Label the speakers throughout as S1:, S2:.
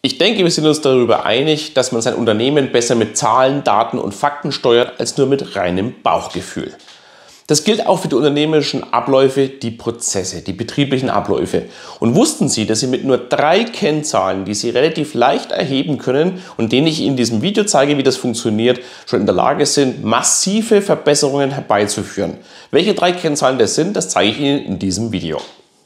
S1: Ich denke, wir sind uns darüber einig, dass man sein Unternehmen besser mit Zahlen, Daten und Fakten steuert, als nur mit reinem Bauchgefühl. Das gilt auch für die unternehmerischen Abläufe, die Prozesse, die betrieblichen Abläufe. Und wussten Sie, dass Sie mit nur 3 Kennzahlen, die Sie relativ leicht erheben können und denen ich Ihnen in diesem Video zeige, wie das funktioniert, schon in der Lage sind, massive Verbesserungen herbeizuführen? Welche 3 Kennzahlen das sind, das zeige ich Ihnen in diesem Video.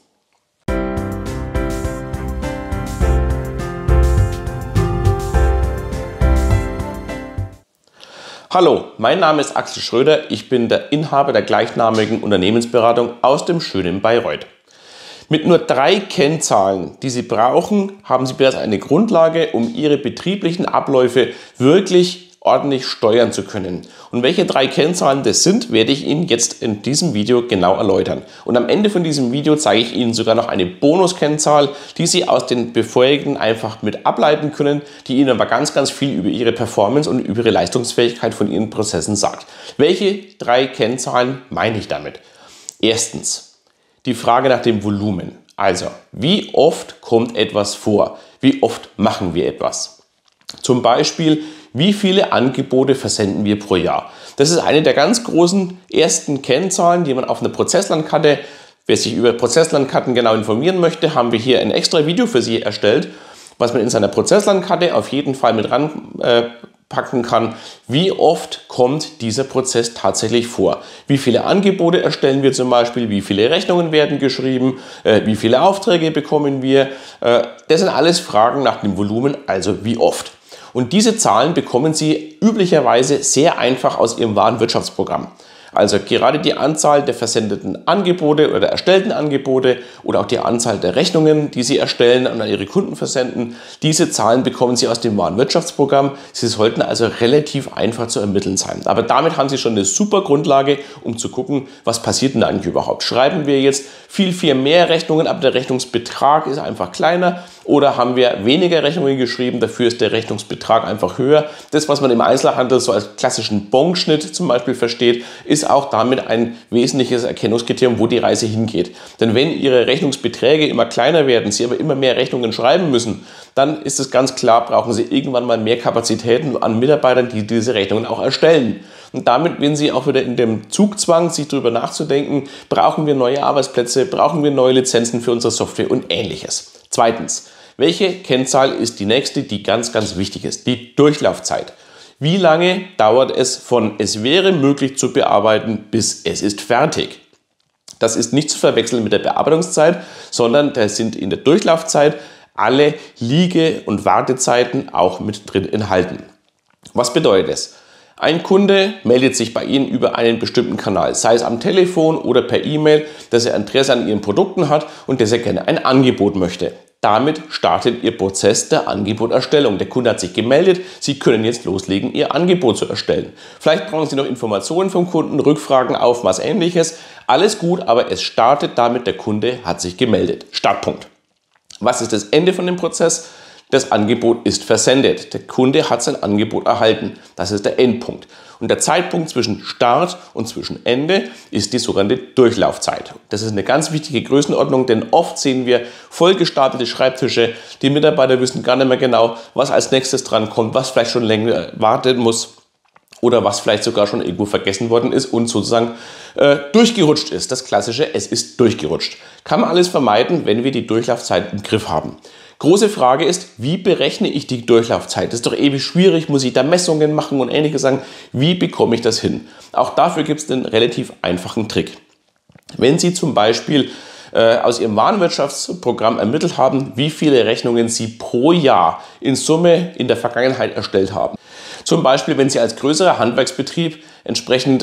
S1: Hallo, mein Name ist Axel Schröder, ich bin der Inhaber der gleichnamigen Unternehmensberatung aus dem schönen Bayreuth. Mit nur 3 Kennzahlen, die Sie brauchen, haben Sie bereits eine Grundlage, um Ihre betrieblichen Abläufe wirklich ordentlich steuern zu können. Und welche 3 Kennzahlen das sind, werde ich Ihnen jetzt in diesem Video genau erläutern. Und am Ende von diesem Video zeige ich Ihnen sogar noch eine Bonuskennzahl, die Sie aus den bevorigen einfach mit ableiten können, die Ihnen aber ganz viel über Ihre Performance und über Ihre Leistungsfähigkeit von Ihren Prozessen sagt. Welche 3 Kennzahlen meine ich damit? Erstens, die Frage nach dem Volumen. Also, wie oft kommt etwas vor? Wie oft machen wir etwas? Zum Beispiel, wie viele Angebote versenden wir pro Jahr? Das ist eine der ganz großen ersten Kennzahlen, die man auf einer Prozesslandkarte, wer sich über Prozesslandkarten genau informieren möchte, haben wir hier ein extra Video für Sie erstellt, was man in seiner Prozesslandkarte auf jeden Fall mit ranpacken kann. Wie oft kommt dieser Prozess tatsächlich vor? Wie viele Angebote erstellen wir zum Beispiel? Wie viele Rechnungen werden geschrieben? Wie viele Aufträge bekommen wir? Das sind alles Fragen nach dem Volumen, also wie oft. Und diese Zahlen bekommen Sie üblicherweise sehr einfach aus Ihrem Warenwirtschaftsprogramm. Also gerade die Anzahl der versendeten Angebote oder erstellten Angebote oder auch die Anzahl der Rechnungen, die Sie erstellen und an Ihre Kunden versenden, diese Zahlen bekommen Sie aus dem Warenwirtschaftsprogramm. Sie sollten also relativ einfach zu ermitteln sein. Aber damit haben Sie schon eine super Grundlage, um zu gucken, was passiert denn eigentlich überhaupt. Schreiben wir jetzt viel mehr Rechnungen, aber der Rechnungsbetrag ist einfach kleiner, oder haben wir weniger Rechnungen geschrieben, dafür ist der Rechnungsbetrag einfach höher. Das, was man im Einzelhandel so als klassischen Bonschnitt zum Beispiel versteht, ist auch damit ein wesentliches Erkennungskriterium, wo die Reise hingeht. Denn wenn Ihre Rechnungsbeträge immer kleiner werden, Sie aber immer mehr Rechnungen schreiben müssen, dann ist es ganz klar, brauchen Sie irgendwann mal mehr Kapazitäten an Mitarbeitern, die diese Rechnungen auch erstellen. Und damit sind Sie auch wieder in dem Zugzwang, sich darüber nachzudenken, brauchen wir neue Arbeitsplätze, brauchen wir neue Lizenzen für unsere Software und Ähnliches. Zweitens, welche Kennzahl ist die nächste, die ganz wichtig ist? Die Durchlaufzeit. Wie lange dauert es von es wäre möglich zu bearbeiten, bis es ist fertig? Das ist nicht zu verwechseln mit der Bearbeitungszeit, sondern da sind in der Durchlaufzeit alle Liege- und Wartezeiten auch mit drin enthalten. Was bedeutet es? Ein Kunde meldet sich bei Ihnen über einen bestimmten Kanal, sei es am Telefon oder per E-Mail, dass er Interesse an Ihren Produkten hat und dass er gerne ein Angebot möchte. Damit startet Ihr Prozess der Angeboterstellung. Der Kunde hat sich gemeldet, Sie können jetzt loslegen, Ihr Angebot zu erstellen. Vielleicht brauchen Sie noch Informationen vom Kunden, Rückfragen auf was Ähnliches. Alles gut, aber es startet damit, der Kunde hat sich gemeldet. Startpunkt. Was ist das Ende von dem Prozess? Das Angebot ist versendet. Der Kunde hat sein Angebot erhalten. Das ist der Endpunkt. Und der Zeitpunkt zwischen Start und zwischen Ende ist die sogenannte Durchlaufzeit. Das ist eine ganz wichtige Größenordnung, denn oft sehen wir vollgestapelte Schreibtische. Die Mitarbeiter wissen gar nicht mehr genau, was als nächstes dran kommt, was vielleicht schon länger warten muss oder was vielleicht sogar schon irgendwo vergessen worden ist und sozusagen durchgerutscht ist. Das klassische, es ist durchgerutscht. Kann man alles vermeiden, wenn wir die Durchlaufzeit im Griff haben. Große Frage ist, wie berechne ich die Durchlaufzeit? Das ist doch ewig schwierig, muss ich da Messungen machen und Ähnliches sagen. Wie bekomme ich das hin? Auch dafür gibt es einen relativ einfachen Trick. Wenn Sie zum Beispiel aus Ihrem Warenwirtschaftsprogramm ermittelt haben, wie viele Rechnungen Sie pro Jahr in Summe in der Vergangenheit erstellt haben. Zum Beispiel, wenn Sie als größerer Handwerksbetrieb entsprechend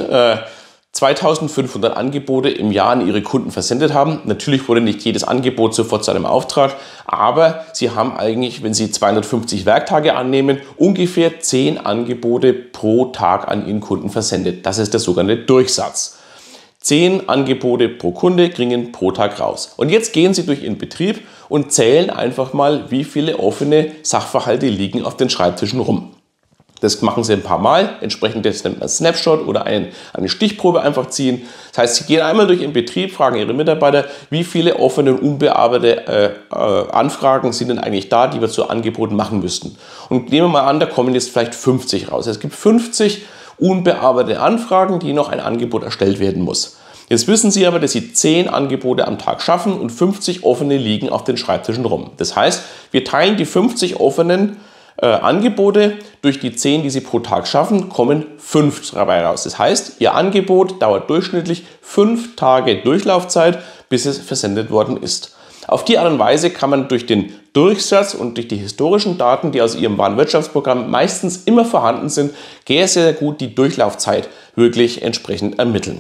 S1: 2500 Angebote im Jahr an Ihre Kunden versendet haben. Natürlich wurde nicht jedes Angebot sofort zu einem Auftrag, aber Sie haben eigentlich, wenn Sie 250 Werktage annehmen, ungefähr 10 Angebote pro Tag an Ihren Kunden versendet. Das ist der sogenannte Durchsatz. 10 Angebote pro Kunde kriegen pro Tag raus. Und jetzt gehen Sie durch Ihren Betrieb und zählen einfach mal, wie viele offene Sachverhalte liegen auf den Schreibtischen rum. Das machen Sie ein paar Mal, entsprechend das nennt man Snapshot oder eine Stichprobe einfach ziehen. Das heißt, Sie gehen einmal durch Ihren Betrieb, fragen Ihre Mitarbeiter, wie viele offene und unbearbeitete Anfragen sind denn eigentlich da, die wir zu Angeboten machen müssten. Und nehmen wir mal an, da kommen jetzt vielleicht 50 raus. Es gibt 50 unbearbeitete Anfragen, die noch ein Angebot erstellt werden muss. Jetzt wissen Sie aber, dass Sie 10 Angebote am Tag schaffen und 50 offene liegen auf den Schreibtischen rum. Das heißt, wir teilen die 50 offenen Angebote durch die 10, die Sie pro Tag schaffen, kommen 5 dabei raus. Das heißt, Ihr Angebot dauert durchschnittlich 5 Tage Durchlaufzeit, bis es versendet worden ist. Auf die Art und Weise kann man durch den Durchsatz und durch die historischen Daten, die aus Ihrem Warenwirtschaftsprogramm meistens immer vorhanden sind, sehr gut die Durchlaufzeit wirklich entsprechend ermitteln.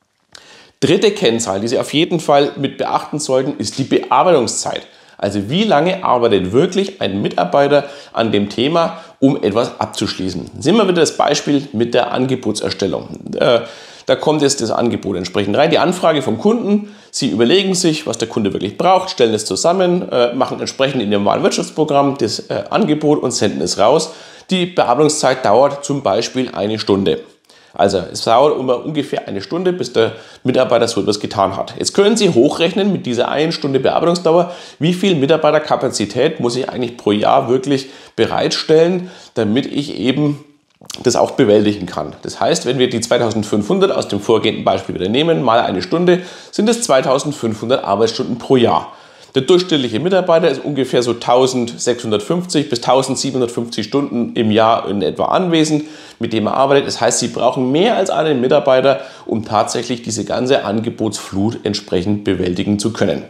S1: Dritte Kennzahl, die Sie auf jeden Fall mit beachten sollten, ist die Bearbeitungszeit. Also wie lange arbeitet wirklich ein Mitarbeiter an dem Thema, um etwas abzuschließen? Sehen wir wieder das Beispiel mit der Angebotserstellung. Da kommt jetzt das Angebot entsprechend rein, die Anfrage vom Kunden. Sie überlegen sich, was der Kunde wirklich braucht, stellen es zusammen, machen entsprechend in Ihrem Warenwirtschaftsprogramm das Angebot und senden es raus. Die Bearbeitungszeit dauert zum Beispiel 1 Stunde. Also es dauert ungefähr 1 Stunde, bis der Mitarbeiter so etwas getan hat. Jetzt können Sie hochrechnen mit dieser 1 Stunde Bearbeitungsdauer, wie viel Mitarbeiterkapazität muss ich eigentlich pro Jahr wirklich bereitstellen, damit ich eben das auch bewältigen kann. Das heißt, wenn wir die 2500 aus dem vorgehenden Beispiel wieder nehmen, mal 1 Stunde, sind es 2500 Arbeitsstunden pro Jahr. Der durchschnittliche Mitarbeiter ist ungefähr so 1650 bis 1750 Stunden im Jahr in etwa anwesend, mit dem er arbeitet. Das heißt, Sie brauchen mehr als einen Mitarbeiter, um tatsächlich diese ganze Angebotsflut entsprechend bewältigen zu können.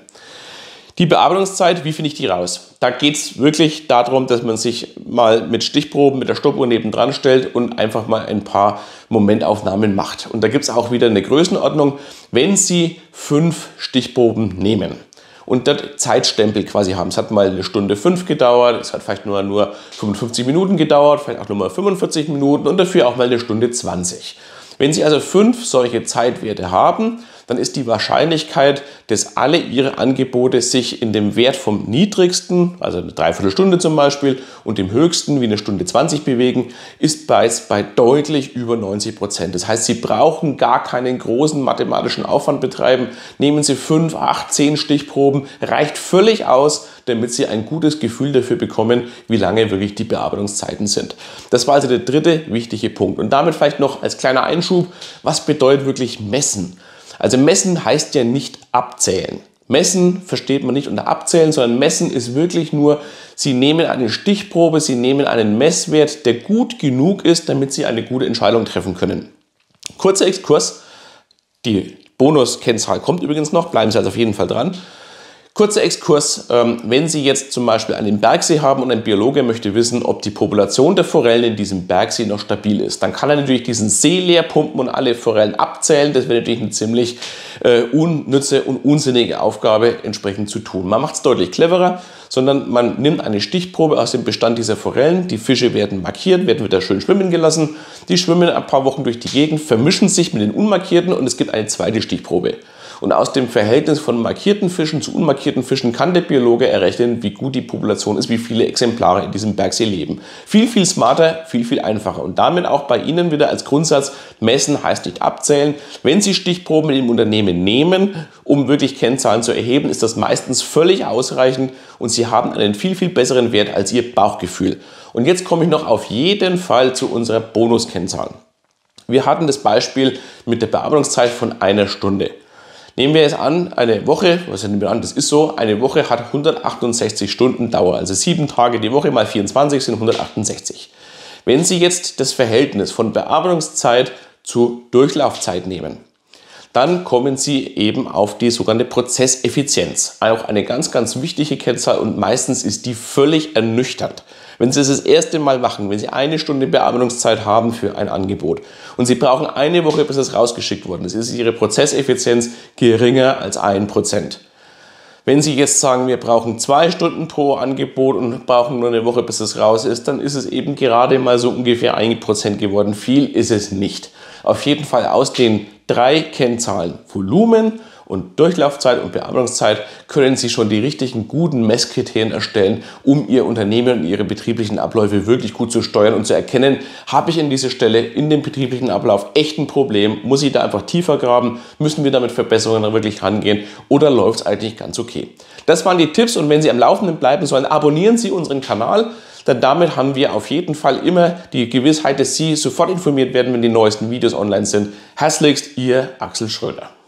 S1: Die Bearbeitungszeit, wie finde ich die raus? Da geht es wirklich darum, dass man sich mal mit Stichproben, mit der Stoppuhr nebendran stellt und einfach mal ein paar Momentaufnahmen macht. Und da gibt es auch wieder eine Größenordnung, wenn Sie 5 Stichproben nehmen und dort Zeitstempel quasi haben. Es hat mal 1 Stunde 5 gedauert, es hat vielleicht nur 55 Minuten gedauert, vielleicht auch nur mal 45 Minuten und dafür auch mal 1 Stunde 20. Wenn Sie also 5 solche Zeitwerte haben, dann ist die Wahrscheinlichkeit, dass alle Ihre Angebote sich in dem Wert vom niedrigsten, also eine Dreiviertelstunde zum Beispiel, und dem höchsten, wie 1 Stunde 20 bewegen, ist bei deutlich über 90%. Das heißt, Sie brauchen gar keinen großen mathematischen Aufwand betreiben. Nehmen Sie 5, 8, 10 Stichproben, reicht völlig aus, damit Sie ein gutes Gefühl dafür bekommen, wie lange wirklich die Bearbeitungszeiten sind. Das war also der dritte wichtige Punkt. Und damit vielleicht noch als kleiner Einschub, was bedeutet wirklich messen? Also messen heißt ja nicht abzählen. Messen versteht man nicht unter abzählen, sondern messen ist wirklich nur, Sie nehmen eine Stichprobe, Sie nehmen einen Messwert, der gut genug ist, damit Sie eine gute Entscheidung treffen können. Kurzer Exkurs, die Bonuskennzahl kommt übrigens noch, bleiben Sie also auf jeden Fall dran. Kurzer Exkurs, wenn Sie jetzt zum Beispiel einen Bergsee haben und ein Biologe möchte wissen, ob die Population der Forellen in diesem Bergsee noch stabil ist, dann kann er natürlich diesen See leer pumpen und alle Forellen abzählen. Das wäre natürlich eine ziemlich unnütze und unsinnige Aufgabe entsprechend zu tun. Man macht es deutlich cleverer, sondern man nimmt eine Stichprobe aus dem Bestand dieser Forellen. Die Fische werden markiert, werden wieder schön schwimmen gelassen. Die schwimmen ein paar Wochen durch die Gegend, vermischen sich mit den unmarkierten und es gibt eine zweite Stichprobe. Und aus dem Verhältnis von markierten Fischen zu unmarkierten Fischen kann der Biologe errechnen, wie gut die Population ist, wie viele Exemplare in diesem Bergsee leben. Viel smarter, viel einfacher. Und damit auch bei Ihnen wieder als Grundsatz, messen heißt nicht abzählen. Wenn Sie Stichproben in dem Unternehmen nehmen, um wirklich Kennzahlen zu erheben, ist das meistens völlig ausreichend und Sie haben einen viel besseren Wert als Ihr Bauchgefühl. Und jetzt komme ich noch auf jeden Fall zu unserer Bonuskennzahl. Wir hatten das Beispiel mit der Bearbeitungszeit von 1 Stunde. Nehmen wir jetzt an, eine Woche, nehmen wir an, das ist so, eine Woche hat 168 Stunden Dauer, also 7 Tage die Woche mal 24 sind 168. Wenn Sie jetzt das Verhältnis von Bearbeitungszeit zu Durchlaufzeit nehmen, dann kommen Sie eben auf die sogenannte Prozesseffizienz. Auch eine ganz wichtige Kennzahl und meistens ist die völlig ernüchternd. Wenn Sie das erste Mal machen, wenn Sie 1 Stunde Bearbeitungszeit haben für ein Angebot und Sie brauchen 1 Woche, bis es rausgeschickt worden ist, ist Ihre Prozesseffizienz geringer als 1%. Wenn Sie jetzt sagen, wir brauchen 2 Stunden pro Angebot und brauchen nur 1 Woche, bis es raus ist, dann ist es eben gerade mal so ungefähr 1% geworden. Viel ist es nicht. Auf jeden Fall aus den 3 Kennzahlen Volumen und Durchlaufzeit und Bearbeitungszeit können Sie schon die richtigen guten Messkriterien erstellen, um Ihr Unternehmen und Ihre betrieblichen Abläufe wirklich gut zu steuern und zu erkennen, habe ich an dieser Stelle in dem betrieblichen Ablauf echt ein Problem, muss ich da einfach tiefer graben, müssen wir da mit Verbesserungen wirklich rangehen oder läuft es eigentlich ganz okay. Das waren die Tipps und wenn Sie am Laufenden bleiben sollen, abonnieren Sie unseren Kanal. Denn damit haben wir auf jeden Fall immer die Gewissheit, dass Sie sofort informiert werden, wenn die neuesten Videos online sind. Herzlichst, Ihr Axel Schröder.